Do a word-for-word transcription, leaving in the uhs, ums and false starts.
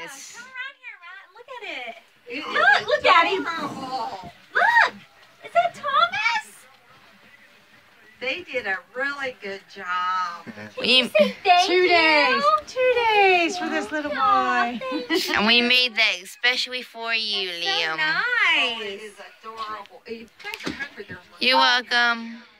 Yes. Come around here, Matt. Look at it. it look, look at him. Look. Is that Thomas? They did a really good job. We, Say thank Two you. days. Two days for this little boy. Aw, thank you. and we made that especially for you, So Liam. nice. It is adorable. You guys are hungry. There's You're welcome.